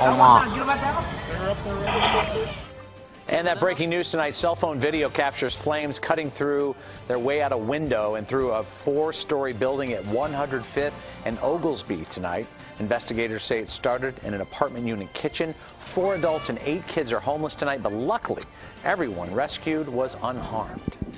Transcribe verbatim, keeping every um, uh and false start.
And that breaking news tonight, cell phone video captures flames cutting through their way out a window and through a four-story building at one hundred fifth and Oglesby tonight. Investigators say it started in an apartment unit kitchen. Four adults and eight kids are homeless tonight, but luckily everyone rescued was unharmed.